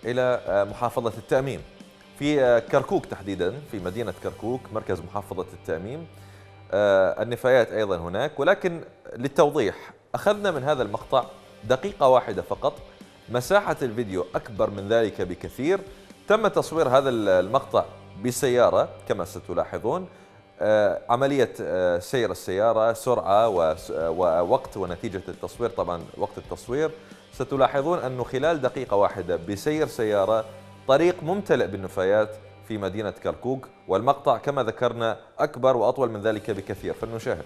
إلى محافظة التأميم في كركوك تحديدا، في مدينة كركوك مركز محافظة التأميم. النفايات أيضا هناك، ولكن للتوضيح أخذنا من هذا المقطع دقيقة واحدة فقط. مساحة الفيديو أكبر من ذلك بكثير. تم تصوير هذا المقطع بسيارة كما ستلاحظون. عملية سير السيارة، سرعة ووقت ونتيجة التصوير، طبعا وقت التصوير ستلاحظون أنه خلال دقيقة واحدة بسير سيارة طريق ممتلئ بالنفايات في مدينة كركوك، والمقطع كما ذكرنا أكبر وأطول من ذلك بكثير، فلنشاهد.